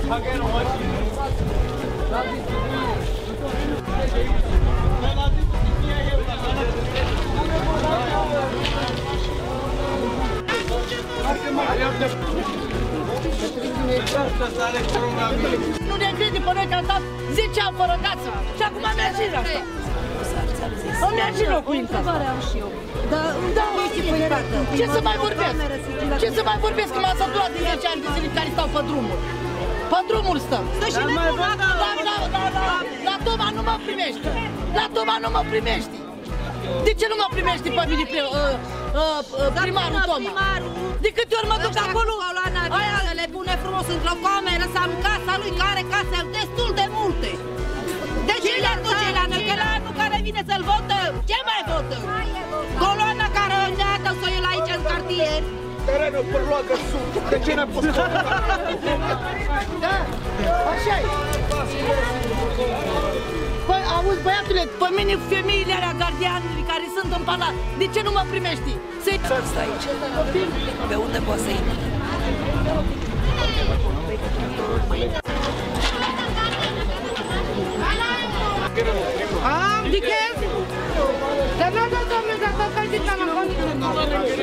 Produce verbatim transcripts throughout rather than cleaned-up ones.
Nu ne crede pe noi că am stat zece ani fără casă și acum merge și asta. Îmi merge locuința asta. Ce să mai vorbesc? Ce să mai vorbesc că m-am săturat de zece ani de zile care stau pe drumuri? Pe drumuri stăm. La Toma nu mă primești. La Toma nu mă primești. De ce nu mă primești pe mine primarul Toma? De câte ori mă duc acolo, aia le pune frumos într-o cameră, să am casa lui, care case destul de multe. De ce le aduce la noi? Că la anul care vine să-l votăm, ce mai votăm? Coloana care ne-a adus-o el aici în cartier. Terenul părluat de sud, de ce ne-a pus? Da, așa e. Păi, auzi, băiatule, pe mine femeile alea gardianele care sunt în palat, de ce nu mă primești? Să-i... Stai aici. Pe unde poți să intri? Am, de ce? Dar n-a dat oameni, dar s-a cai de ca la condiție.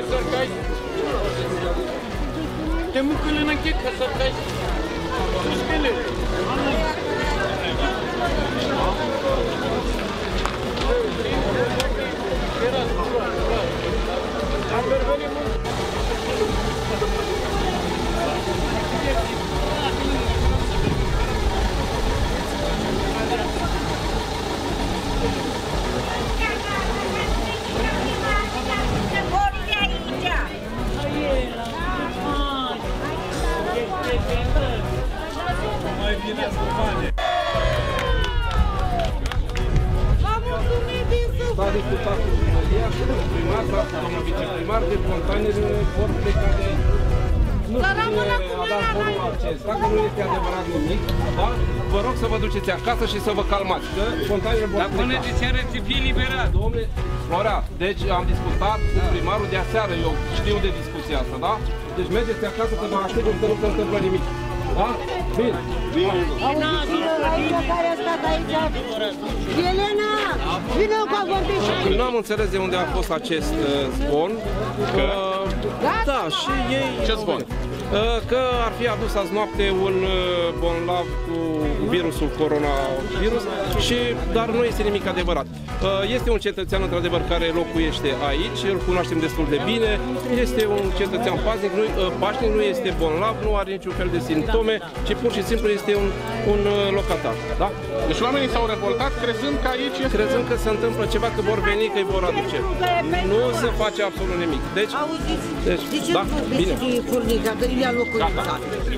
Te mucăle înăchet ca să cai. Mușchele. S-a discutat cu primăria și cu primar, sau cu domnul viceprimar, de containere vor pleca de... Nu știu cine a dat forul acesta, că nu este adevărat nimic, dar vă rog să vă duceți acasă și să vă calmați, că containerele vor pleca. Dar până de seară să fie liberat. Domnule, Florea, deci am discutat cu primarul de aseară, eu știu de discuția asta, da? Deci mergeți acasă că vă asigur că nu se întâmplă nimic. Da? Bine. Elena, aici care a stat aici? Elena, vină cu a vorbi și aici. Nu am înțeles de unde a fost acest zvon. Că... Da, și ei... Ce zvon? Că ar fi adus azi noapte un bolnav cu virusul coronavirus, și, dar nu este nimic adevărat. Este un cetățean, într-adevăr, care locuiește aici, îl cunoaștem destul de bine, este un cetățean pașnic, nu, pașnic, nu este bolnav, nu are niciun fel de simptome, ci pur și simplu este un, un locatar. Da? Deci oamenii s-au revoltat crezând că aici este... Crezând că se întâmplă ceva, că vor veni, că îi vor aduce. Nu se face absolut nimic. Deci, auziți, deci de ce da? nu vorbiți Bine. de furnică, că ia locuința?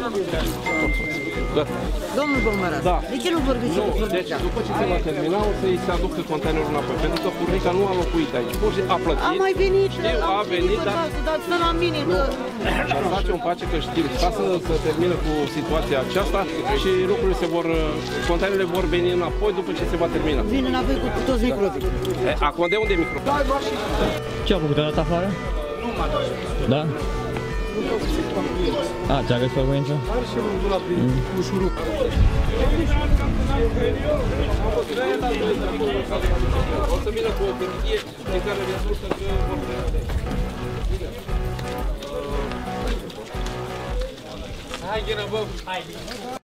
Gata. Domnul Bomărat, Da. de ce nu vorbiți Nu, de deci furnică? după ce se va termina, o să-i se aducă containerul înapoi, pentru că furnica nu a locuit aici. Pur și a plătit. A mai venit, Știu, a venit, dar... dar stă la mine. Dar face un pace că știm, ca să se termină cu situația aceasta și lucrurile se vor, containerele vor veni înapoi după ce se va termina. Vin înapoi cu toți microbii. Acum de unde e microbii? Ce a făcut? A dat afară? Nu m-a dat. Da? A, ți-a găsit locuință? Are și un dulap cu șurub. O să vină cu o hârtie din care rezultă că vor Hai, Ghina, bă! Hai!